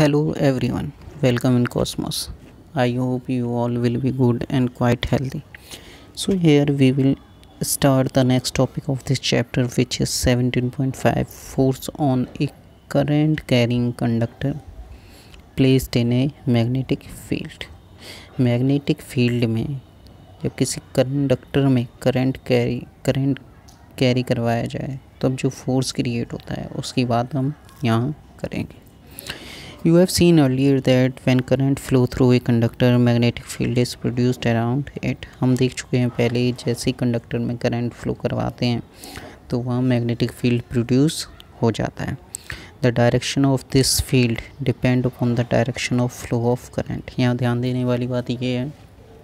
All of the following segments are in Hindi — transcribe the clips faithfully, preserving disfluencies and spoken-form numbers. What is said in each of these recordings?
Hello everyone, welcome in Cosmos. I hope you all will be good and quite healthy. So, here we will start the next topic of this chapter, which is seventeen point five Force on a current carrying conductor placed in a magnetic field. Magnetic field में जब किसी कंडक्टर में करंट कैरी करंट कैरी करवाया जाए तब जो फोर्स क्रिएट होता है उसकी बात हम यहाँ करेंगे. You have seen earlier that when current flow through a conductor, magnetic field is produced around it. हम देख चुके हैं पहले जैसे ही कंडक्टर में करंट फ्लो करवाते हैं तो वहाँ मैग्नेटिक फील्ड प्रोड्यूस हो जाता है. The direction of this field depend upon the direction of flow of current. यहाँ ध्यान देने वाली बात ये है,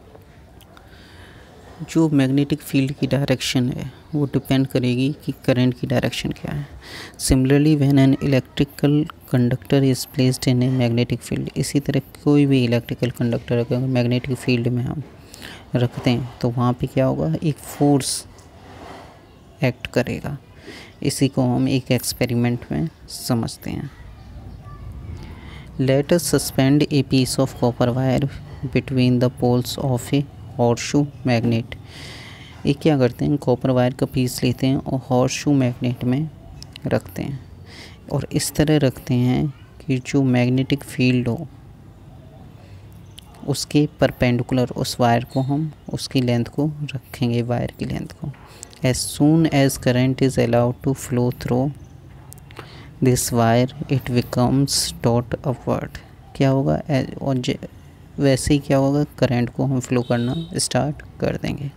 जो मैग्नेटिक फील्ड की डायरेक्शन है वो डिपेंड करेगी कि करंट की डायरेक्शन क्या है. Similarly when an electrical conductor is placed in a magnetic field, इसी तरह कोई भी इलेक्ट्रिकल कंडक्टर अगर मैग्नेटिक फील्ड में हम रखते हैं तो वहाँ पे क्या होगा, एक फोर्स एक्ट करेगा. इसी को हम एक एक्सपेरिमेंट में समझते हैं. Let us suspend a piece of copper wire between the poles of a horseshoe magnet. ये क्या करते हैं, कॉपर वायर का पीस लेते हैं और हॉर्सशू मैग्नेट में रखते हैं और इस तरह रखते हैं कि जो मैग्नेटिक फील्ड हो उसके परपेंडिकुलर उस वायर को हम उसकी लेंथ को रखेंगे, वायर की लेंथ को. As soon as current is allowed to flow through this wire it becomes taut upward. क्या होगा, और वैसे ही क्या होगा, करंट को हम फ्लो करना स्टार्ट कर देंगे.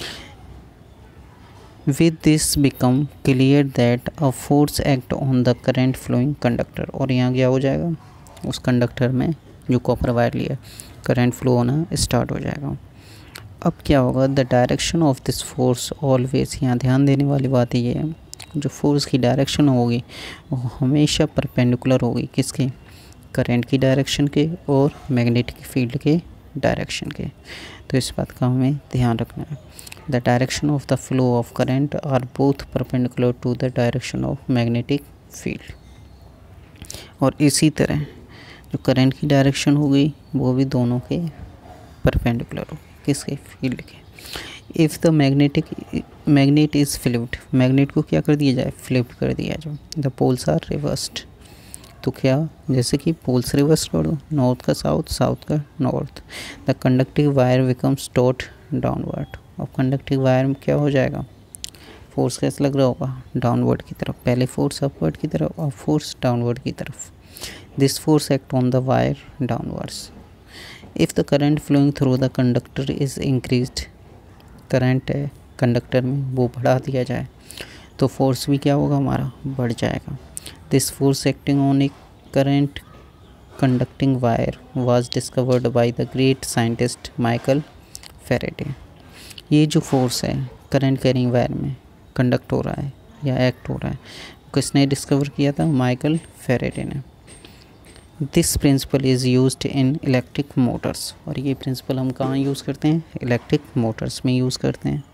With this become clear that a force act on the current flowing conductor. और यहाँ क्या हो जाएगा, उस कंडक्टर में जो कॉपर वायर लिया करंट फ्लो होना स्टार्ट हो जाएगा. अब क्या होगा, the direction of this force always, यहाँ ध्यान देने वाली बात ये है, जो फोर्स की डायरेक्शन होगी वो हमेशा परपेंडिकुलर होगी किसके, करंट की डायरेक्शन के और मैग्नेटिक फील्ड के डायरेक्शन के. तो इस बात का हमें ध्यान रखना है. The direction of the flow of current are both perpendicular to the direction of magnetic field. और इसी तरह जो करंट की डायरेक्शन होगी वो भी दोनों के परपेंडिकुलर होगी, किसके, फील्ड के. If the magnetic magnet is flipped, magnet को क्या कर दिया जाए, फ्लिप कर दिया जाए. द पोल्स आर रिवर्स्ड, तो क्या, जैसे कि पोल्स रिवर्स कर दो, नॉर्थ का साउथ, साउथ का north. The conductive wire becomes taut downward. अब कंडक्टिव वायर में क्या हो जाएगा, फोर्स कैसे लग रहा होगा, डाउनवर्ड की तरफ. पहले फोर्स अपवर्ड की तरफ और फोर्स डाउनवर्ड की तरफ. This force act on the wire downwards. If the current flowing through the conductor is increased, current है कंडक्टर में वो बढ़ा दिया जाए तो फोर्स भी क्या होगा, हमारा बढ़ जाएगा. This force acting on a current conducting wire was discovered by the great scientist Michael Faraday. ये जो फोर्स है करंट कैरिंग वायर में कंडक्ट हो रहा है या एक्ट हो रहा है, किसने डिस्कवर किया था, माइकल फेरेडे ने. This principle is used in electric motors. और ये प्रिंसिपल हम कहाँ यूज़ करते हैं, इलेक्ट्रिक मोटर्स में यूज़ करते हैं.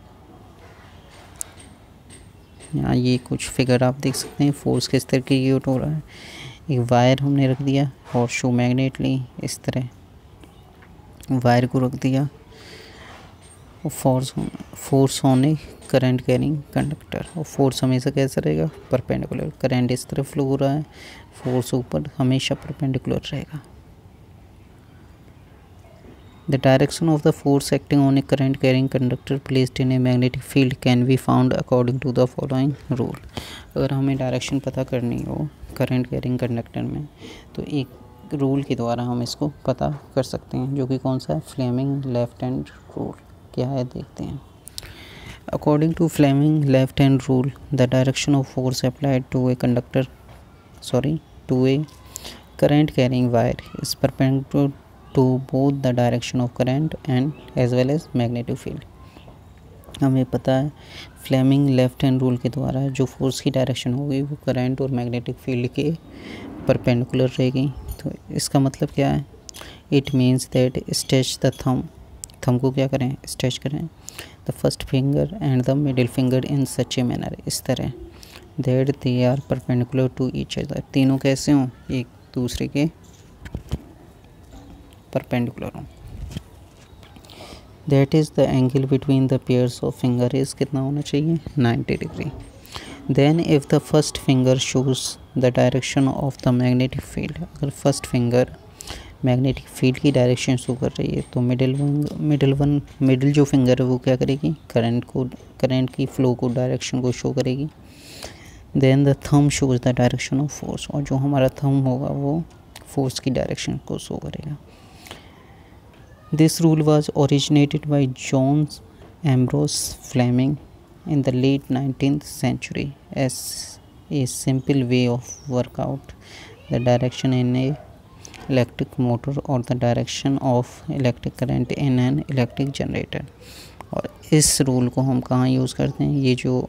यहाँ ये कुछ फिगर आप देख सकते हैं, फोर्स किस तरह क्रिएट हो रहा है. एक वायर हमने रख दिया हॉर्सशू मैग्नेट ली, इस तरह वायर को रख दिया और फोर्स फोर्स होने करंट कैरिंग कंडक्टर. और फोर्स हमेशा कैसा रहेगा, परपेंडिकुलर. करंट इस तरह फ्लो हो रहा है, फोर्स ऊपर हमेशा परपेंडिकुलर रहेगा. The direction of the force acting on a current carrying conductor placed in a magnetic field can be found according to the following rule. अगर हमें डायरेक्शन पता करनी हो करंट कैरिंग कंडक्टर में तो एक रूल के द्वारा हम इसको पता कर सकते हैं, जो कि कौन सा है, फ्लेमिंग लेफ्ट हैंड रूल. क्या है देखते हैं. According to Fleming left hand rule, the direction of force applied to a conductor, sorry, to a current carrying wire is perpendicular to both the direction of current and as well as magnetic field. हमें पता है फ्लेमिंग लेफ्ट हैंड रूल के द्वारा जो फोर्स की डायरेक्शन होगी वो करंट और मैग्नेटिक फील्ड के परपेंडिकुलर रहेगी. तो इसका मतलब क्या है, it means that stretch the thumb, thumb को क्या करें, स्ट्रेच करें, the first finger and the middle finger in such a manner, इस तरह that they are perpendicular to each other. तीनों कैसे हों, एक दूसरे के परपेंडिकुलर हो। That is the angle between the pairs of finger is कितना होना चाहिए, ninety degree. Then if the first finger shows the direction of the magnetic field, अगर फर्स्ट फिंगर मैग्नेटिक फील्ड की डायरेक्शन शो कर रही है तो middle one middle one middle जो फिंगर है वो क्या करेगी, करंट को करंट की फ्लो को डायरेक्शन को शो करेगी। Then the thumb shows the direction of force, और जो हमारा थंब होगा वो फोर्स की डायरेक्शन को शो करेगा। This rule was originated by John Ambrose Fleming in the late nineteenth century as a simple way of work out the direction in a electric motor or the direction of electric current in an electric generator। और इस रूल को हम कहाँ यूज़ करते हैं, ये जो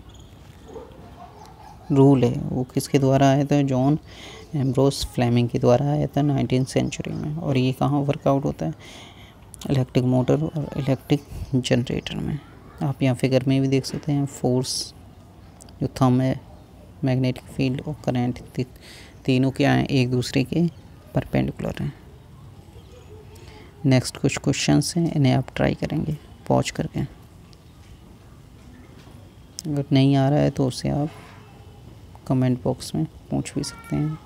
रूल है वो किसके द्वारा आया था, जॉन एम्ब्रोस फ्लेमिंग के द्वारा आया था नाइनटीन सेंचुरी में। और ये कहाँ वर्कआउट होता है, इलेक्ट्रिक मोटर और इलेक्ट्रिक जनरेटर में। आप यहाँ फिगर में भी देख सकते हैं, फोर्स जो थंब है, मैग्नेटिक फील्ड और करंट ती, तीनों क्या हैं, एक दूसरे के परपेंडिकुलर हैं। नेक्स्ट कुछ क्वेश्चंस हैं, इन्हें आप ट्राई करेंगे पॉज करके। अगर नहीं आ रहा है तो उसे आप कमेंट बॉक्स में पूछ भी सकते हैं।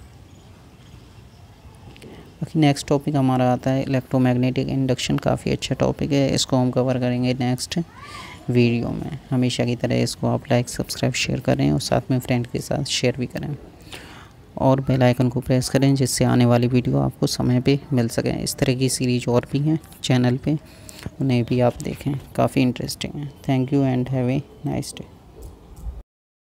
बाकी नेक्स्ट टॉपिक हमारा आता है इलेक्ट्रोमैग्नेटिक इंडक्शन। काफ़ी अच्छा टॉपिक है, इसको हम कवर करेंगे नेक्स्ट वीडियो में। हमेशा की तरह इसको आप लाइक सब्सक्राइब शेयर करें और साथ में फ्रेंड के साथ शेयर भी करें और बेल आइकन को प्रेस करें जिससे आने वाली वीडियो आपको समय पे मिल सके। इस तरह की सीरीज और भी हैं चैनल पे, उन्हें भी आप देखें, काफ़ी इंटरेस्टिंग है। Thank you and have a nice day.